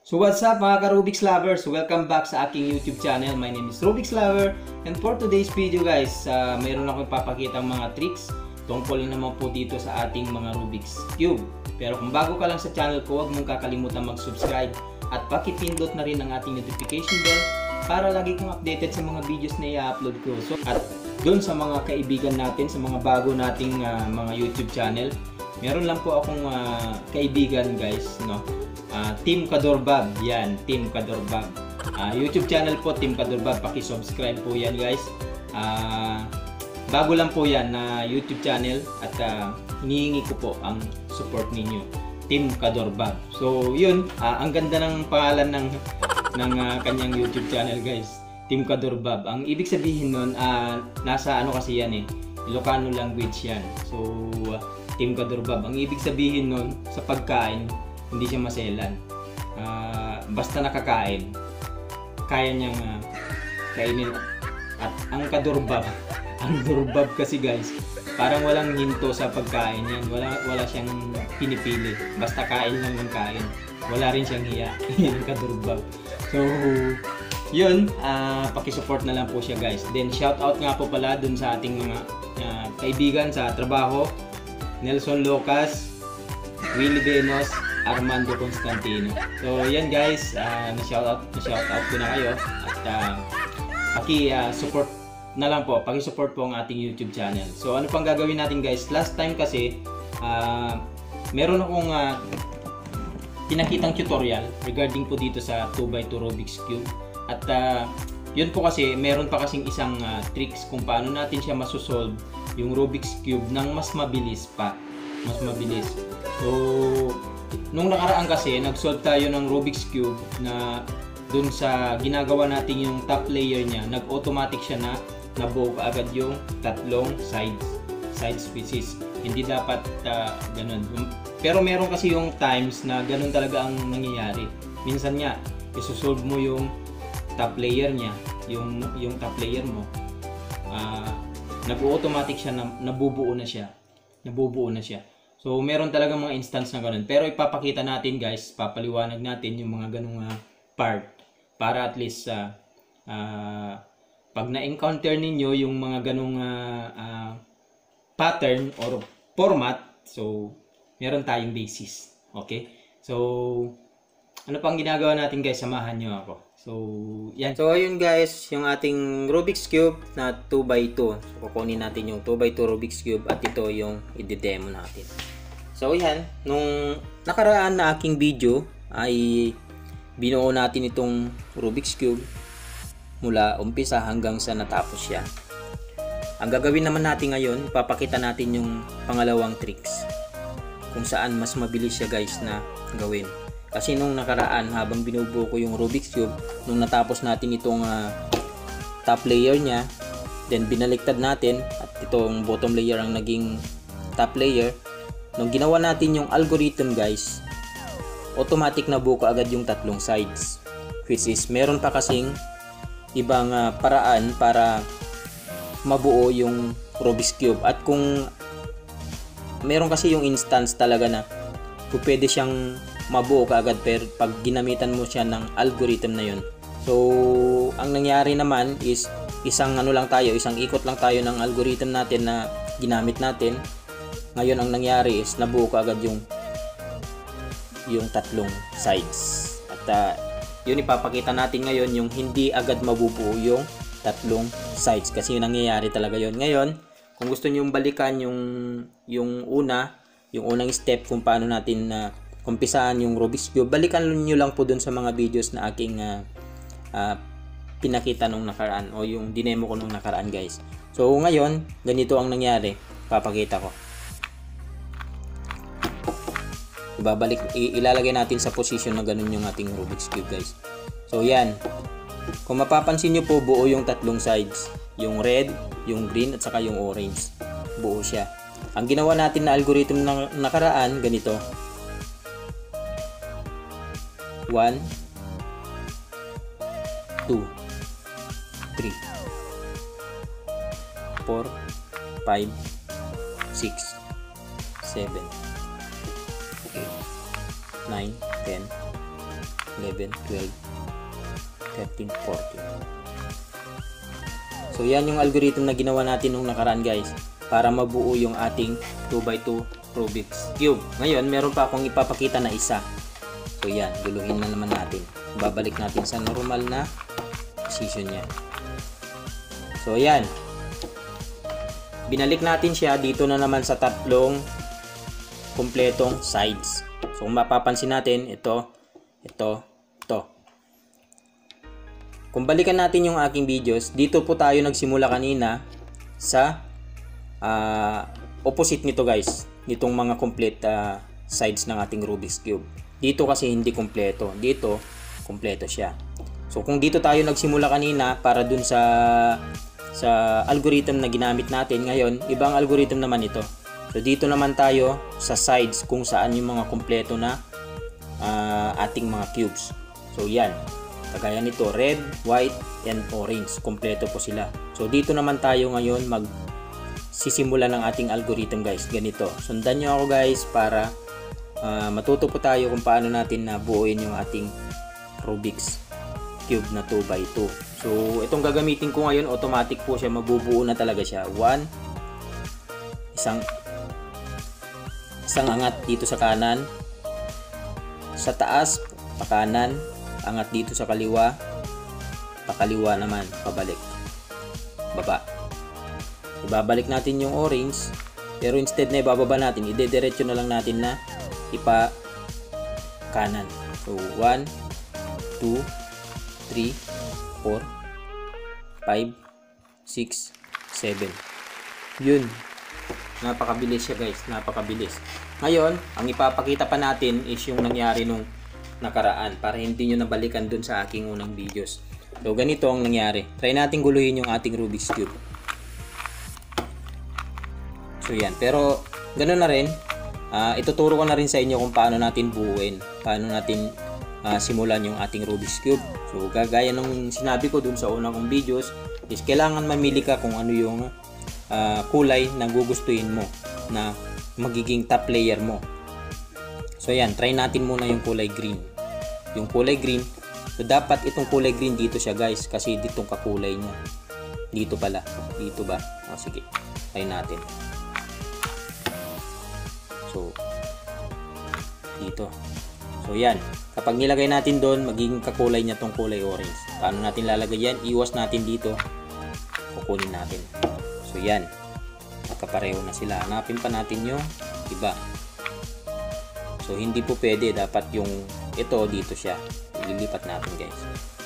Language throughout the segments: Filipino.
So what's up mga ka-Rubik's Lovers? Welcome back sa aking YouTube channel. My name is Rubik's Lover. And for today's video guys, mayroon akong ipapakita mga tricks tungkol naman po dito sa ating mga Rubik's Cube. Pero kung bago ka lang sa channel ko, huwag mong kakalimutan mag-subscribe at pakipindot na rin ang ating notification bell para lagi kang updated sa mga videos na i-upload ko. So, at doon sa mga kaibigan natin, sa mga bago nating mga YouTube channel, meron lang po akong kaibigan guys, no? Team Kadorbab, yan, Team Kadorbab. YouTube channel po, Team Kadorbab, paki-subscribe po yan guys. Bago lang po yan na YouTube channel at hinihingi ko po ang support ninyo, Team Kadorbab. So yun, ang ganda ng pangalan ng kanyang YouTube channel guys, Team Kadorbab. Ang ibig sabihin nun, nasa ano kasi yan eh, Ilocano language yan. So Team Kadorbab, ang ibig sabihin nun sa pagkain, hindi siya maselan. Basta nakakain, kaya niyang kainin. At ang kadurbab, ang durbab kasi guys, parang walang hinto sa pagkain yan. Wala siyang pinipili. Basta kain lang ng kain. Wala rin siyang hiya. Yan ang kadurbab. So, yun. Pakisupport na lang po siya guys. Then, shout out nga po pala dun sa ating mga kaibigan sa trabaho. Nelson Lucas, Willie Benos, Armando Constantino. So yan guys, na-shout out ko na kayo at paki-support na lang po, paki-support po ang ating YouTube channel. So ano pang gagawin natin guys? Last time kasi meron akong pinakitang tutorial regarding po dito sa 2x2 Rubik's Cube. At yun po kasi, meron pa kasing isang tricks kung paano natin siya masosolve yung Rubik's Cube ng mas mabilis pa. Mas mabilis. So nung nakaraan kasi, nag-solve tayo ng Rubik's Cube na dun sa ginagawa natin yung top layer niya, nag-automatic siya na nabuo agad yung tatlong sides which is hindi dapat ganun. Pero meron kasi yung times na ganun talaga ang nangyayari. Minsan nga, isosolve mo yung top layer niya, yung top layer mo, nag-automatic siya na nabubuo na siya. So, meron talaga mga instance na ganun. Pero ipapakita natin guys, papaliwanag natin yung mga ganung part. Para at least, pag na-encounter ninyo yung mga ganung pattern or format, so, meron tayong basis. Okay? So, ano pang ginagawa natin guys? Samahan nyo ako. So, yan. So, ayun guys, yung ating Rubik's Cube na 2x2. So, kukunin natin yung 2x2 Rubik's Cube at ito yung i-demo natin. So yan, nung nakaraan na aking video ay binuo natin itong Rubik's Cube mula umpisa hanggang sa natapos siya. Ang gagawin naman natin ngayon, ipapakita natin yung pangalawang tricks kung saan mas mabilis siya guys na gawin. Kasi nung nakaraan, habang binubuo ko yung Rubik's Cube, nung natapos natin itong top layer niya, then binaliktad natin at itong bottom layer ang naging top layer. Nung ginawa natin yung algorithm guys, automatic na buo agad yung tatlong sides, which is meron pa kasing ibang paraan para mabuo yung Rubik's Cube. At kung meron kasi yung instance talaga na pwede siyang mabuo kaagad pero pag ginamitan mo siya ng algorithm na yun. So ang nangyari naman is isang ikot lang tayo ng algorithm natin na ginamit natin. Ngayon ang nangyari is nabuo ko agad yung tatlong sides. At yun ipapakita natin ngayon, yung hindi agad mabubuo yung tatlong sides kasi yung nangyayari talaga yun. Ngayon, kung gusto niyo balikan yung unang step kung paano natin umpisahan yung Rubik's Cube, balikan niyo lang po dun sa mga videos na aking pinakita nung nakaraan o yung dinemo ko nung nakaraan guys. So ngayon, ganito ang nangyari, papakita ko. Ilalagay natin sa position na ganun yung ating Rubik's Cube guys. So yan, kung mapapansin nyo po, buo yung tatlong sides, yung red, yung green at saka yung orange. Buo siya. Ang ginawa natin na algorithm ng nakaraan, ganito: 1 2 3 4 5 6 7 9, 10, 11, 12, 13, 14. So yan yung algorithm na ginawa natin nung nakaraan guys, para mabuo yung ating 2x2 Rubik's Cube. Ngayon, meron pa akong ipapakita na isa. So yan, guluhin na naman natin. Babalik natin sa normal na position niya. So yan. Binalik natin siya dito na naman sa tatlong kumpletong sides. So kung mapapansin natin, ito. Kung balikan natin yung aking videos, dito po tayo nagsimula kanina sa opposite nito guys. Nitong mga complete sides ng ating Rubik's Cube. Dito kasi hindi kumpleto. Dito, kumpleto siya. So kung dito tayo nagsimula kanina para dun sa algorithm na ginamit natin, ngayon, ibang algorithm naman ito. So dito naman tayo sa sides kung saan yung mga kumpleto na ating mga cubes. So yan. Kagaya nito, red, white, and orange. Kompleto po sila. So dito naman tayo ngayon magsisimula ng ating algorithm guys. Ganito. Sundan nyo ako guys para matuto po tayo kung paano natin nabuuin yung ating Rubik's Cube na 2x2. So itong gagamitin ko ngayon, automatic po siya. Mabubuo na talaga siya. Isang angat dito sa kanan. Sa taas, pa kanan. Angat dito sa kaliwa, pakaliwa naman, pabalik, baba. Ibabalik natin yung orange, pero instead na ibababa natin, idediretso na lang natin na ipa kanan. So 1, 2, 3, 4, 5, 6, 7. Yun. Napakabilis siya guys, napakabilis. Ngayon, ang ipapakita pa natin is yung nangyari nung nakaraan para hindi nyo nabalikan dun sa aking unang videos. So ganito ang nangyari. Try natin guluhin yung ating Rubik's Cube. So yan. Pero ganoon na rin. Ituturo ko na rin sa inyo kung paano natin buuin. Paano natin simulan yung ating Rubik's Cube. So gaya nung sinabi ko dun sa unang kong videos is kailangan mamili ka kung ano yung kulay na gugustuhin mo na magiging top layer mo. So yan, try natin muna yung kulay green. Yung kulay green, so dapat itong kulay green dito siya guys, kasi ditong kakulay niya. Dito pala, dito ba? O sige, try natin. So, dito. So yan, kapag nilagay natin doon, magiging kakulay niya tong kulay orange. Paano natin lalagay yan? Iwas natin dito, kukunin natin. So yan, nakapareho na sila. Hanapin pa natin yung iba. So hindi po pwede, dapat yung ito dito siya. Ililipat natin guys.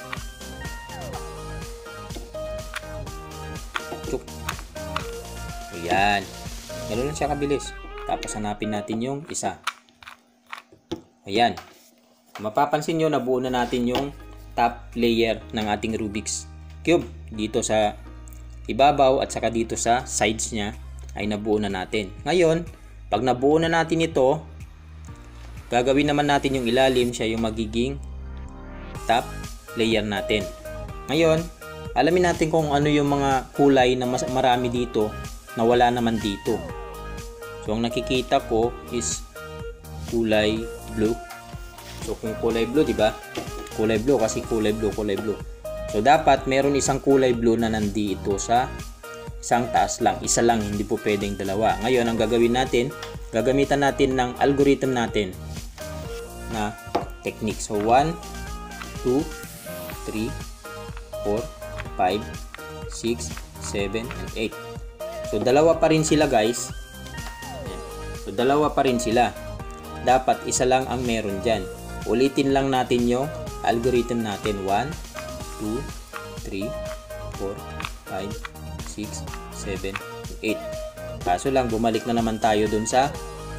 Chuk. Ayan. Ganoon lang siya kabilis. Tapos hanapin natin yung isa. Ayan. Mapapansin nyo, nabuo na natin yung top layer ng ating Rubik's Cube. Dito sa ibabaw at saka dito sa sides niya ay nabuo na natin. Ngayon, pag nabuo na natin ito, gagawin naman natin yung ilalim, siya yung magiging top layer natin. Ngayon, alamin natin kung ano yung mga kulay na marami dito na wala naman dito. So, ang nakikita ko is kulay blue. So, kung kulay blue, di ba? Kulay blue kasi kulay blue. So, dapat meron isang kulay blue na nandito sa isang taas lang. Isa lang, hindi po pwedeng dalawa. Ngayon, ang gagawin natin, gagamitan natin ng algorithm natin na technique. So 1, 2, 3, 4, 5, 6, 7, and 8. So dalawa pa rin sila guys. So dalawa pa rin sila. Dapat isa lang ang meron dyan. Ulitin lang natin yung algorithm natin. 1, 2, 3, 4, 5, 6, 7, 8. Kaso lang bumalik na naman tayo dun sa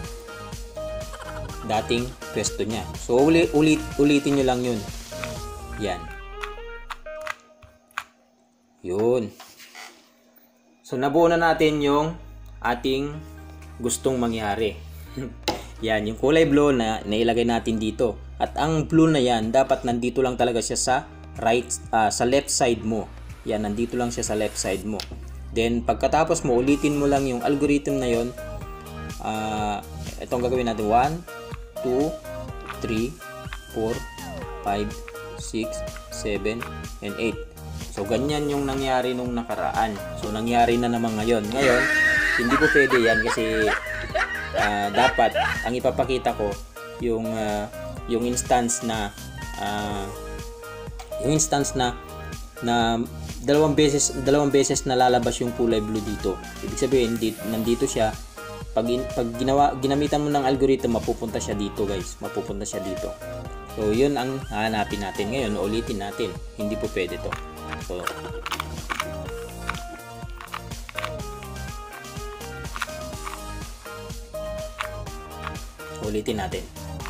dating pwesto niya. So ulitin nyo lang yun. Yan. Yun. So nabuo na natin yung ating gustong mangyari. Yan, yung kulay blue na nailagay natin dito. At ang blue na yan, dapat nandito lang talaga siya sa sa left side mo. Yan, nandito lang siya sa left side mo. Then pagkatapos mo, ulitin mo lang yung algorithm na yon. Itong gagawin natin 1, 2, 3, 4, 5, 5, 6, 7, and 8. So ganyan yung nangyari nung nakaraan. So nangyari na naman ngayon. Ngayon, hindi po pwede yan kasi dapat ang ipapakita ko yung instance na dalawang beses na lalabas yung kulay blue dito. Ibig sabihin nandito siya. Pag ginamitan mo ng algorithm, mapupunta siya dito, guys. Mapupunta siya dito. So yun ang hahanapin natin ngayon. Ulitin natin. Hindi po pwede to. So ulitin natin.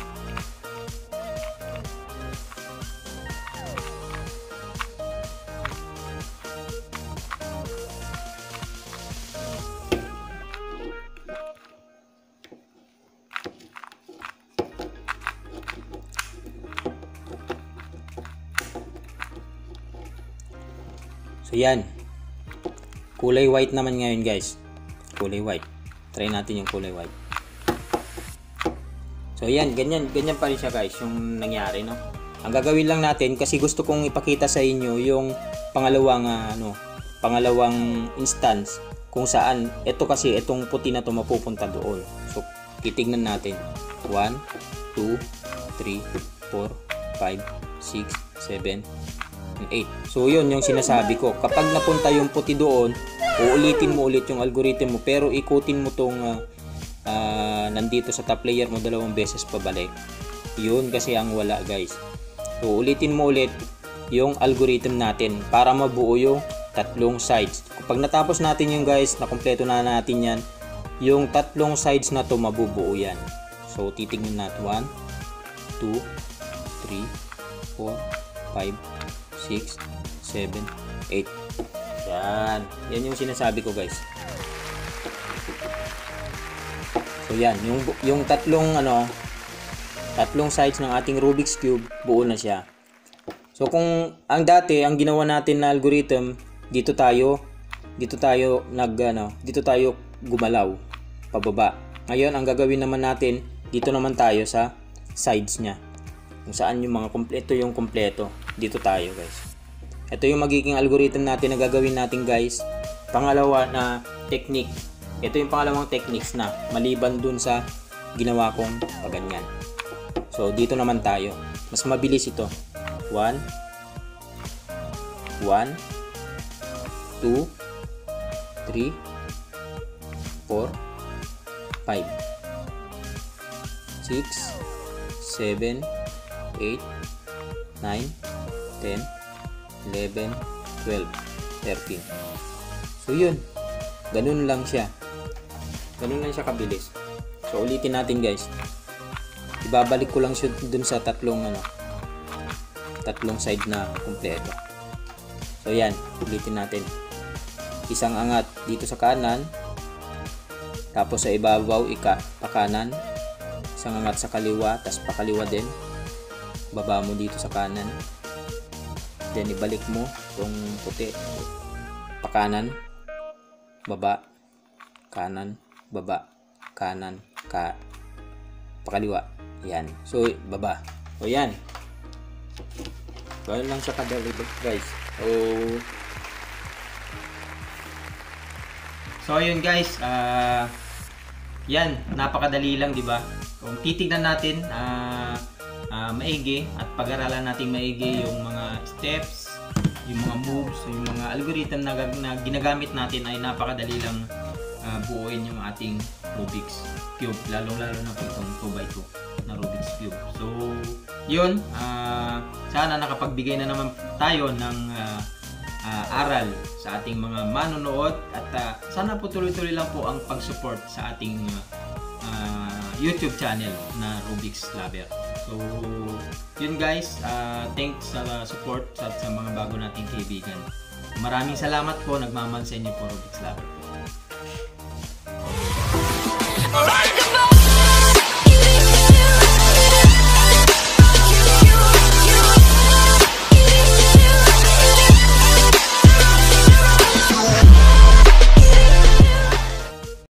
So yan. Kulay white naman ngayon, guys. Kulay white. Try natin yung kulay white. So yan, ganyan pa rin siya, guys, yung nangyari, no. Ang gagawin lang natin, kasi gusto kong ipakita sa inyo yung pangalawang instance kung saan itong puti na to mapupunta doon. So titignan natin. 1, 2, 3, 4, 5, 6, 7, 8. So yun yung sinasabi ko. Kapag napunta yung puti doon, uulitin mo ulit yung algorithm mo, pero ikutin mo tong nandito sa top layer mo 2 beses pabalik. Yun kasi ang wala, guys. So ulitin mo ulit yung algorithm natin para mabuo yung 3 sides. Kapag natapos natin yung, guys, na kumpleto na natin yan, yung 3 sides na to mabubuo yan. So titignan natin 1, 2, 3, 4, 5, 6, 7, 8. Yan. Yan yung sinasabi ko, guys. So yan, yung tatlong sides ng ating Rubik's Cube, buo na siya. So kung ang dati, ang ginawa natin na algorithm, dito tayo gumalaw pababa. Ngayon, ang gagawin naman natin, dito naman tayo sa sides niya. Kung saan yung mga kompleto yung kompleto. Dito tayo, guys. Ito yung magiging algorithm natin na gagawin natin, guys. Pangalawa na technique. Ito yung pangalawang techniques na maliban dun sa ginawa kong paganyan. So dito naman tayo. Mas mabilis ito. 1, 2, 3, 4, 5, 6, 7, 8, 9, 10, 11, 12, 13. So yun. Ganun lang siya. Ganun lang siya kabilis. So ulitin natin, guys. Ibabalik ko lang siya dun sa tatlong side na kumpleto. So yan, ulitin natin. Isang angat dito sa kanan, tapos sa ibabaw pa kanan, isang angat sa kaliwa, tapos pa kaliwa din, baba mo dito sa kanan, then ibalik mo yung puti pa kanan, baba, kanan, baba, kanan, pa kaliwa. Yan. So baba. So yan. Ganun lang siya kadali, guys. So yun, guys, yan, napakadali lang, di ba? Kung titignan natin maigi at pag-aralan natin maigi yung mga steps, yung mga moves, yung mga algorithm na ginagamit natin, ay napakadali lang buuin yung ating Rubik's Cube, lalong-lalo na po itong 2x2 na Rubik's Cube. So yun, sana nakapagbigay na naman tayo ng aral sa ating mga manonood, at sana po tuloy-tuloy lang po ang pag-support sa ating YouTube channel na Rubik's Lover. So yun, guys, thanks sa support sa mga bago nating kaibigan. Maraming salamat po, nagmamahal sa inyo po, Rubik's Lover.